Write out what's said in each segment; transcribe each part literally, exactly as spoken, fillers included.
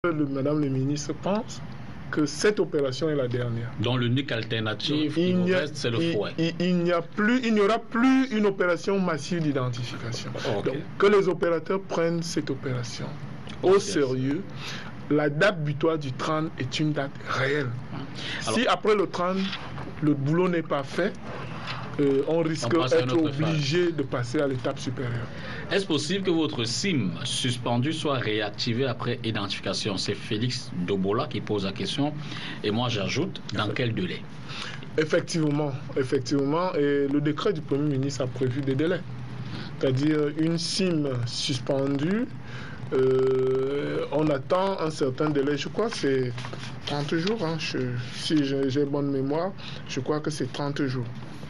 Le, Madame le ministre pense que cette opération est la dernière. Dans l'unique alternative qui nous reste, c'est le fouet. Il, il, il n'y a plus, il n'y aura plus une opération massive d'identification. Okay. Donc, que les opérateurs prennent cette opération au sérieux. La date butoir du trente est une date réelle. Alors, si après le trente, le boulot n'est pas fait, euh, on risque d'être obligé phase. de passer à l'étape supérieure. Est-ce possible que votre SIM suspendu soit réactivé après identification? C'est Félix Dobola qui pose la question. Et moi, j'ajoute, dans quel délai? Effectivement, effectivement. Et le décret du Premier ministre a prévu des délais. C'est-à-dire une SIM suspendue, euh, on attend un certain délai. Je crois que c'est trente jours. Hein. Je, si j'ai bonne mémoire, je crois que c'est trente jours.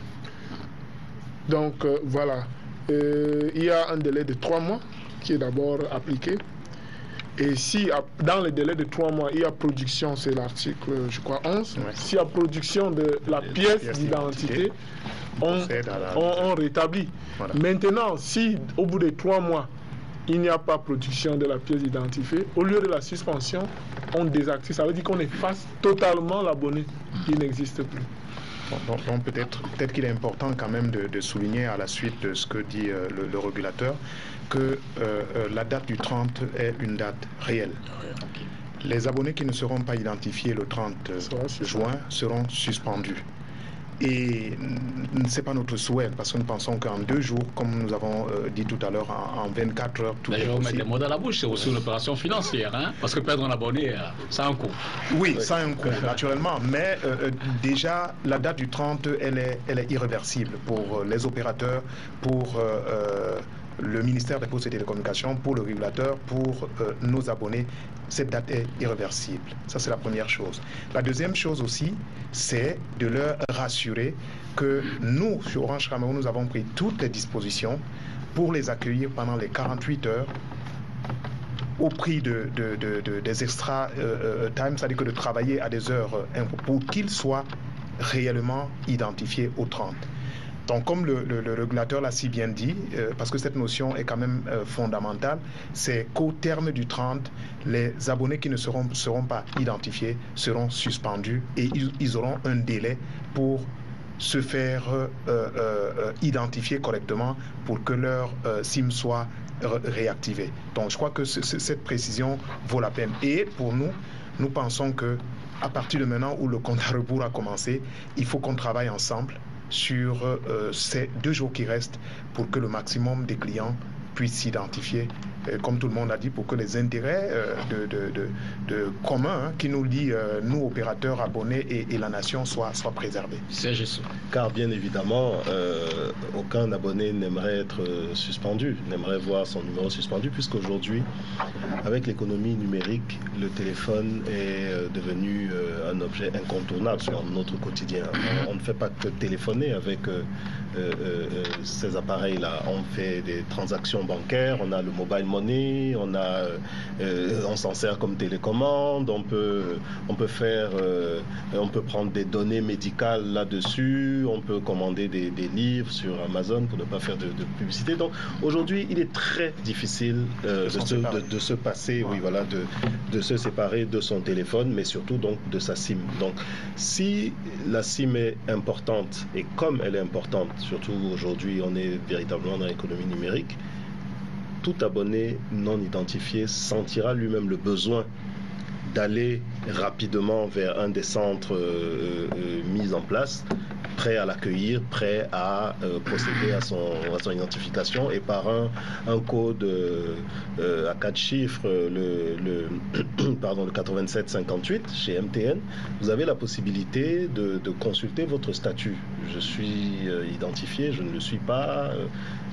Donc, euh, voilà. Euh, il y a un délai de trois mois qui est d'abord appliqué. Et si dans le délai de trois mois, il y a production, c'est l'article, je crois, onze. Ouais. S'il y a production de la pièce, pièce d'identité, on, la... on, on rétablit. Voilà. Maintenant, si au bout de trois mois, il n'y a pas production de la pièce identifiée, au lieu de la suspension, on désactive. Ça veut dire qu'on efface totalement l'abonné. Il n'existe plus. Donc, donc peut-être peut-être qu'il est important quand même de, de souligner à la suite de ce que dit euh, le, le régulateur que euh, euh, la date du trente est une date réelle. Les abonnés qui ne seront pas identifiés le trente juin seront suspendus. Et ce n'est pas notre souhait, parce que nous pensons qu'en deux jours, comme nous avons euh, dit tout à l'heure, en, en vingt-quatre heures, tout est possible. Mettre des mots dans la bouche, c'est aussi une opération financière, hein? Parce que perdre un abonné, ça a un coût. Oui, ça a un coût, naturellement. Mais euh, déjà, la date du trente, elle est, elle est irréversible pour les opérateurs, pour euh, euh, le ministère des Postes et des Télécommunications, pour le régulateur, pour euh, nos abonnés. Cette date est irréversible. Ça, c'est la première chose. La deuxième chose aussi, c'est de leur rassurer que nous, sur Orange Cameroun, nous avons pris toutes les dispositions pour les accueillir pendant les quarante-huit heures au prix de, de, de, de, des extra euh, time, c'est-à-dire que de travailler à des heures euh, pour qu'ils soient réellement identifiés au trente. Donc, comme le, le, le régulateur l'a si bien dit, euh, parce que cette notion est quand même euh, fondamentale, c'est qu'au terme du trente, les abonnés qui ne seront, seront pas identifiés seront suspendus et ils, ils auront un délai pour se faire euh, euh, identifier correctement pour que leur euh, SIM soit réactivé. Donc, je crois que c- c- cette précision vaut la peine. Et pour nous, nous pensons que à partir de maintenant où le compte à rebours a commencé, il faut qu'on travaille ensemble sur euh, ces deux jours qui restent pour que le maximum des clients puissent s'identifier, euh, comme tout le monde a dit, pour que les intérêts euh, de, de, de, de communs hein, qui nous lient, euh, nous opérateurs, abonnés et, et la nation soient, soient préservés. C'est juste. Car bien évidemment, euh, aucun abonné n'aimerait être suspendu, n'aimerait voir son numéro suspendu, puisqu'aujourd'hui, avec l'économie numérique, le téléphone est devenu euh, un objet incontournable sur notre quotidien. On, on ne fait pas que téléphoner avec euh, euh, euh, ces appareils-là. On fait des transactions bancaires, on a le mobile money, on a, euh, on s'en sert comme télécommande, on peut, on peut faire, euh, on peut prendre des données médicales là-dessus, on peut commander des, des livres sur Amazon pour ne pas faire de, de publicité. Donc aujourd'hui, il est très difficile euh, de, se, de, de se passer, oui, voilà, de, de se séparer de son téléphone, mais surtout donc de sa SIM. Donc si la SIM est importante et comme elle est importante, surtout aujourd'hui, on est véritablement dans l'économie numérique. Tout abonné non identifié sentira lui-même le besoin d'aller rapidement vers un des centres euh, euh, mis en place, prêt à l'accueillir, prêt à euh, procéder à son, à son identification, et par un, un code euh, à quatre chiffres, le, le, pardon, le quatre-vingt-sept cinquante-huit chez M T N, vous avez la possibilité de, de consulter votre statut. Je suis euh, identifié, je ne le suis pas. Euh,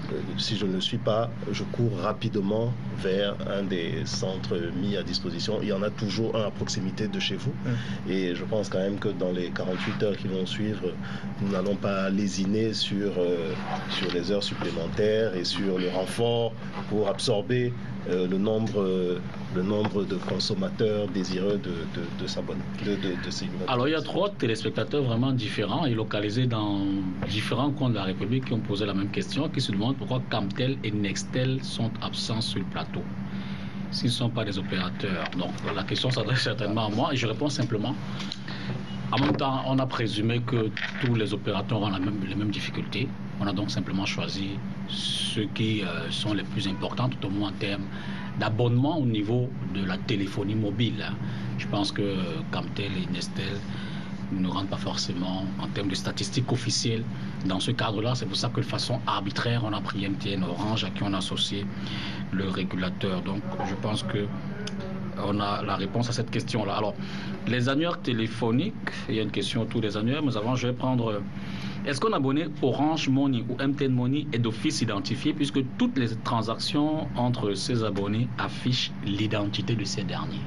Si je ne le suis pas, je cours rapidement vers un des centres mis à disposition. Il y en a toujours un à proximité de chez vous. Mmh. Et je pense quand même que dans les quarante-huit heures qui vont suivre, nous n'allons pas lésiner sur, euh, sur les heures supplémentaires et sur le renfort pour absorber euh, le nombre, euh, le nombre de consommateurs désireux de, de, de s'abonner. De, de, de ces Alors il y a trois téléspectateurs vraiment différents et localisés dans différents coins de la République qui ont posé la même question, qui se demandent pourquoi Camtel et Nextel sont absents sur le plateau. s'ils ne sont pas des opérateurs? Donc la question s'adresse certainement à moi et je réponds simplement. En même temps, on a présumé que tous les opérateurs ont la même, les mêmes difficultés. On a donc simplement choisi ceux qui euh, sont les plus importants, tout au moins en termes d'abonnement au niveau de la téléphonie mobile. Je pense que Camtel et Nestel ne rentrent pas forcément en termes de statistiques officielles dans ce cadre-là. C'est pour ça que de façon arbitraire, on a pris M T N Orange à qui on a associé le régulateur. Donc je pense que on a la réponse à cette question-là. Alors, les annuaires téléphoniques, il y a une question autour des annuaires, mais avant, je vais prendre... Est-ce qu'un abonné Orange Money ou M T N Money est d'office identifié puisque toutes les transactions entre ces abonnés affichent l'identité de ces derniers?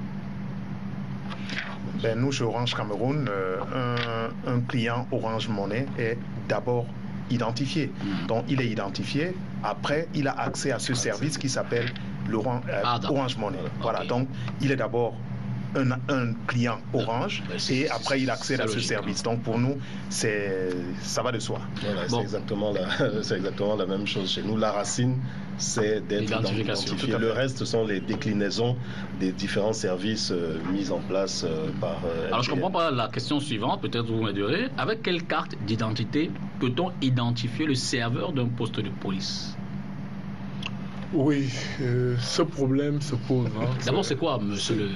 Ben, nous, chez Orange Cameroun, euh, un, un client Orange Money est d'abord identifié. Mmh. Donc, il est identifié. Après, il a accès à ce service qui s'appelle l'Orange euh, ah, Orange Money. Voilà. Okay. Donc, il est d'abord un, un client Orange et après, il accède à ce logique, service. Hein. Donc, pour nous, c'est ça va de soi. Voilà, bon. C'est exactement, exactement la même chose chez nous. La racine, c'est d'être identifié. Le reste, ce sont les déclinaisons des différents services euh, mis en place euh, par... Euh, Alors, je ne comprends pas la question suivante, peut-être vous m'aiderez. Avec quelle carte d'identité peut-on identifier le serveur d'un poste de police? Oui, euh, ce problème se pose. Hein. D'abord, c'est quoi, monsieur le...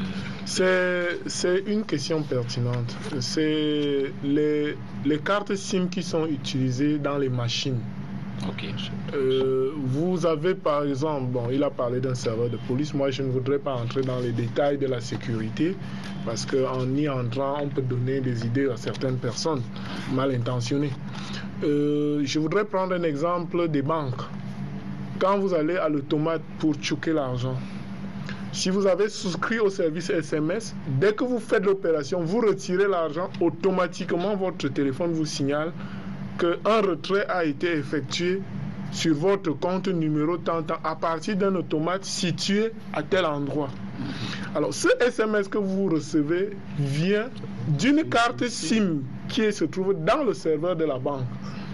C'est une question pertinente. C'est les, les cartes SIM qui sont utilisées dans les machines. Ok. Euh, vous avez par exemple, bon, il a parlé d'un serveur de police. Moi, je ne voudrais pas entrer dans les détails de la sécurité parce qu'en y entrant, on peut donner des idées à certaines personnes mal intentionnées. Euh, je voudrais prendre un exemple des banques. Quand vous allez à l'automate pour choquer l'argent, si vous avez souscrit au service S M S, dès que vous faites l'opération, vous retirez l'argent, automatiquement votre téléphone vous signale qu'un retrait a été effectué sur votre compte numéro tant à partir d'un automate situé à tel endroit. Alors, ce S M S que vous recevez vient d'une carte SIM qui se trouve dans le serveur de la banque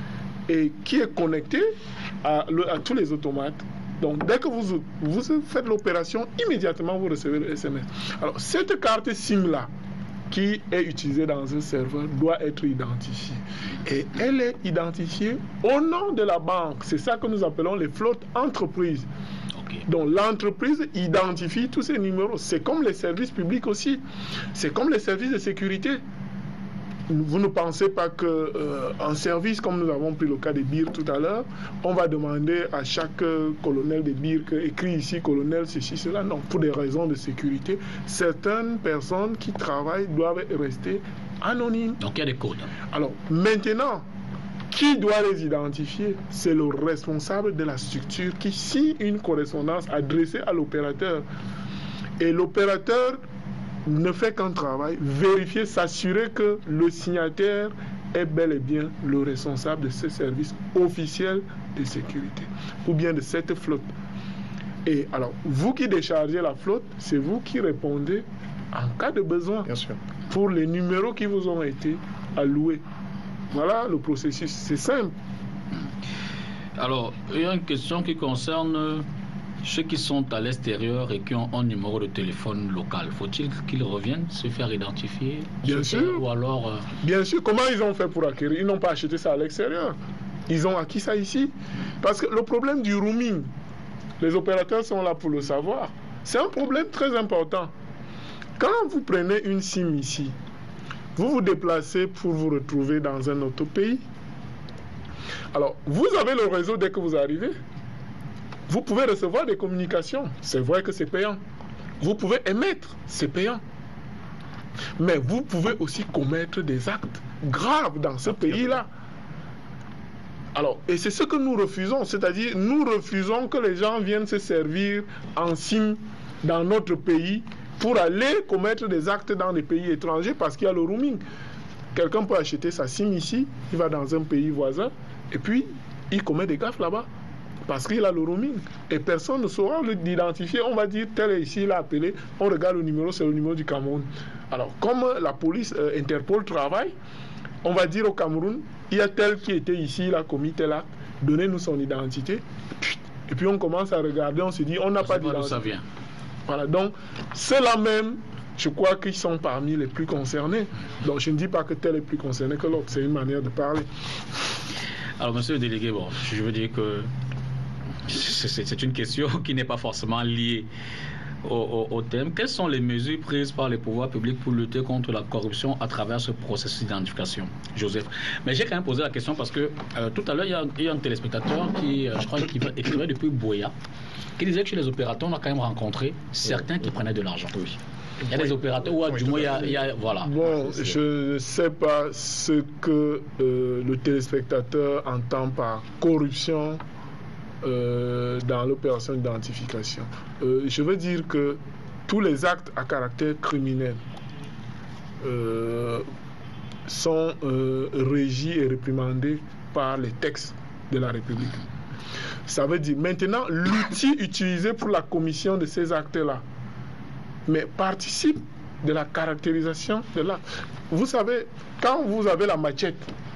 et qui est connectée à, le, à tous les automates. Donc, dès que vous, vous faites l'opération, immédiatement vous recevez le S M S. Alors, cette carte SIM-là, qui est utilisée dans un serveur, doit être identifiée. Et elle est identifiée au nom de la banque. C'est ça que nous appelons les flottes entreprises. Okay. Donc, l'entreprise identifie tous ces numéros. C'est comme les services publics aussi. C'est comme les services de sécurité. Vous ne pensez pas qu'un euh, service, comme nous avons pris le cas des B I R tout à l'heure, on va demander à chaque euh, colonel des B I R que écrit ici colonel ceci, cela. Non, pour des raisons de sécurité, certaines personnes qui travaillent doivent rester anonymes. Donc il y a des codes. Alors maintenant, qui doit les identifier? C'est le responsable de la structure qui signe une correspondance adressée à l'opérateur. Et l'opérateur ne fait qu'un travail, vérifier, s'assurer que le signataire est bel et bien le responsable de ce service officiel de sécurité ou bien de cette flotte. Et alors, vous qui déchargez la flotte, c'est vous qui répondez en cas de besoin. Bien sûr. Pour les numéros qui vous ont été alloués. Voilà le processus, c'est simple. Alors, il y a une question qui concerne ceux qui sont à l'extérieur et qui ont un numéro de téléphone local. Faut-il qu'ils reviennent se faire identifier? Bien sûr. Ou alors, euh... Bien sûr. Comment ils ont fait pour acquérir? Ils n'ont pas acheté ça à l'extérieur. Ils ont acquis ça ici. Parce que le problème du roaming, les opérateurs sont là pour le savoir. C'est un problème très important. Quand vous prenez une SIM ici, vous vous déplacez pour vous retrouver dans un autre pays. Alors, vous avez le réseau dès que vous arrivez. Vous pouvez recevoir des communications, c'est vrai que c'est payant. Vous pouvez émettre, c'est payant. Mais vous pouvez aussi commettre des actes graves dans ce pays-là. Alors, et c'est ce que nous refusons, c'est-à-dire nous refusons que les gens viennent se servir en SIM dans notre pays pour aller commettre des actes dans des pays étrangers parce qu'il y a le roaming. Quelqu'un peut acheter sa SIM ici, il va dans un pays voisin et puis il commet des gaffes là-bas. Parce qu'il a le roaming. Et personne ne saura l'identifier. On va dire, tel est ici, il a appelé. On regarde le numéro, c'est le numéro du Cameroun. Alors, comme la police euh, Interpol travaille, on va dire au Cameroun, il y a tel qui était ici, il a commis tel acte. Donnez-nous son identité. Et puis on commence à regarder, on se dit, on n'a pas d'identité. Ça vient. Voilà, donc ceux-là même, je crois qu'ils sont parmi les plus concernés. Donc je ne dis pas que tel est plus concerné que l'autre, c'est une manière de parler. Alors, monsieur le délégué, bon, je veux dire que c'est une question qui n'est pas forcément liée au, au, au thème. Quelles sont les mesures prises par les pouvoirs publics pour lutter contre la corruption à travers ce processus d'identification, Joseph? Mais j'ai quand même posé la question parce que euh, tout à l'heure, il, il y a un téléspectateur qui, euh, je crois, qui écrivait depuis Boya, qui disait que chez les opérateurs, on a quand même rencontré certains oui. qui prenaient de l'argent. Oui. Il y a des opérateurs où, du moins, il y a, il y a voilà. Bon, je ne sais pas ce que euh, le téléspectateur entend par corruption euh, dans l'opération d'identification. Euh, je veux dire que tous les actes à caractère criminel euh, sont euh, régis et réprimandés par les textes de la République. Ça veut dire maintenant l'outil utilisé pour la commission de ces actes-là, mais participe de la caractérisation de l'acte. Vous savez, quand vous avez la machette,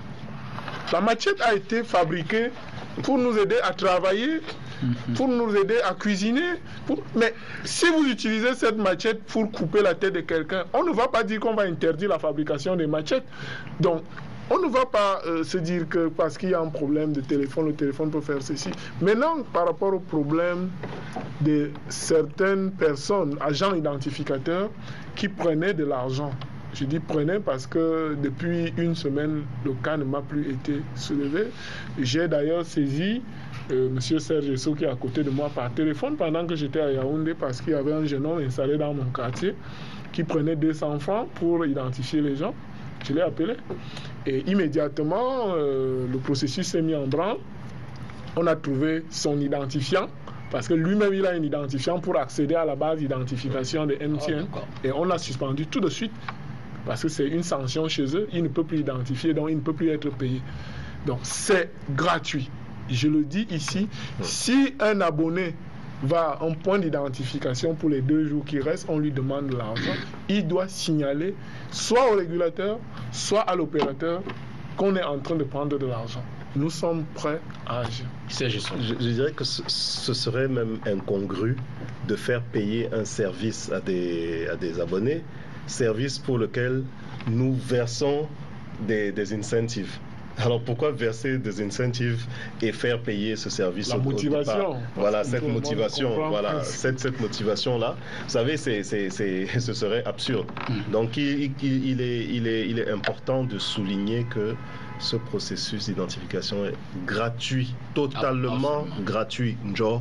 la machette a été fabriquée pour nous aider à travailler, pour nous aider à cuisiner. Pour... Mais si vous utilisez cette machette pour couper la tête de quelqu'un, on ne va pas dire qu'on va interdire la fabrication des machettes. Donc, on ne va pas euh, se dire que parce qu'il y a un problème de téléphone, le téléphone peut faire ceci. Maintenant, par rapport au problème de certaines personnes, agents identificateurs, qui prenaient de l'argent. Je dis prenaient parce que depuis une semaine, le cas ne m'a plus été soulevé. J'ai d'ailleurs saisi euh, M. Serge Esso qui est à côté de moi par téléphone pendant que j'étais à Yaoundé parce qu'il y avait un jeune homme installé dans mon quartier qui prenait deux cents francs pour identifier les gens. Je l'ai appelé. Et immédiatement, euh, le processus s'est mis en branle. On a trouvé son identifiant, parce que lui-même, il a un identifiant pour accéder à la base d'identification de M T N. Oh, et on l'a suspendu tout de suite, parce que c'est une sanction chez eux. Il ne peut plus identifier, donc il ne peut plus être payé. Donc c'est gratuit. Je le dis ici, si un abonné va à un point d'identification pour les deux jours qui restent, on lui demande de l'argent, il doit signaler soit au régulateur, soit à l'opérateur qu'on est en train de prendre de l'argent. Nous sommes prêts à agir. Je, je dirais que ce, ce serait même incongru de faire payer un service à des, à des abonnés, service pour lequel nous versons des, des incentives. Alors pourquoi verser des incentives et faire payer ce service? La au, motivation. Au voilà, cette motivation, voilà, cette, cette motivation-là, vous savez, c'est, c'est, c'est, ce serait absurde. Donc il, il, il, est, il, est, il est important de souligner que ce processus d'identification est gratuit, totalement ah, gratuit. Joe.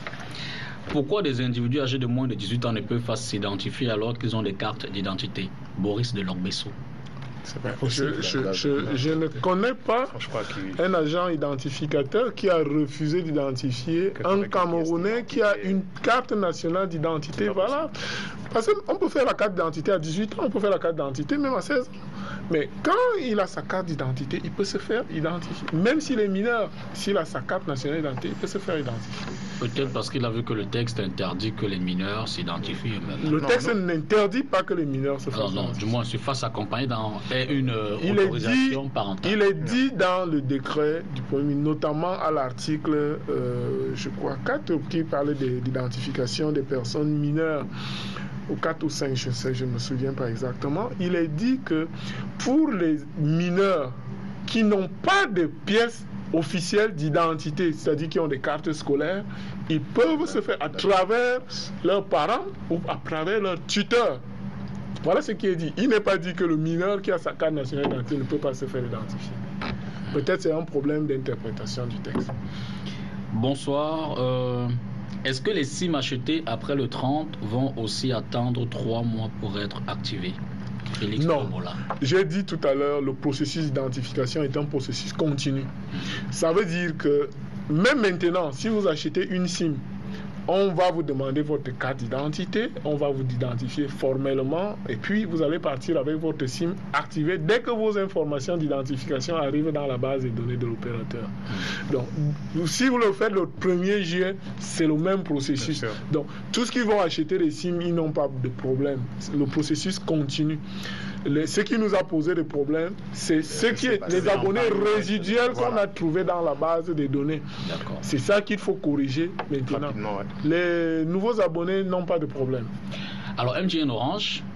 Pourquoi des individus âgés de moins de dix-huit ans ne peuvent pas s'identifier alors qu'ils ont des cartes d'identité? Boris de Lorbesso. Je, je, je, je ne connais pas un agent identificateur qui a refusé d'identifier un Camerounais qui a une carte nationale d'identité valable. Parce qu'on peut faire la carte d'identité à dix-huit ans, on peut faire la carte d'identité même à seize ans. Mais quand il a sa carte d'identité, il peut se faire identifier. Même s'il est mineur, s'il a sa carte nationale d'identité, il peut se faire identifier. Peut-être parce qu'il a vu que le texte interdit que les mineurs s'identifient eux-mêmes. Le texte n'interdit pas que les mineurs se fassent. Non, non, du moins, se fasse accompagner dans une euh, il autorisation est dit, parentale. Il est dit dans le décret du Premier ministre, notamment à l'article, euh, je crois, quatre, qui parlait d'identification des personnes mineures. Au quatre ou cinq, je sais, je ne me souviens pas exactement, il est dit que pour les mineurs qui n'ont pas de pièces officielles d'identité, c'est-à-dire qui ont des cartes scolaires, ils peuvent se faire à travers leurs parents ou à travers leurs tuteurs. Voilà ce qui est dit. Il n'est pas dit que le mineur qui a sa carte nationale d'identité ne peut pas se faire identifier. Peut-être c'est un problème d'interprétation du texte. Bonsoir. Euh... Est-ce que les SIM achetés après le trente vont aussi attendre trois mois pour être activés? Félix Non. Pomola. J'ai dit tout à l'heure, le processus d'identification est un processus continu. Ça veut dire que même maintenant, si vous achetez une SIM, on va vous demander votre carte d'identité, on va vous identifier formellement et puis vous allez partir avec votre SIM activée dès que vos informations d'identification arrivent dans la base des données de l'opérateur. Donc, si vous le faites le premier juillet, c'est le même processus. Donc, tous ceux qui vont acheter des SIM, ils n'ont pas de problème. Le processus continue. Les, ce qui nous a posé des problèmes, c'est ce qui est, les abonnés résiduels qu'on a trouvés dans la base des données. C'est ça qu'il faut corriger maintenant. Les nouveaux abonnés n'ont pas de problème. Alors M T N Orange,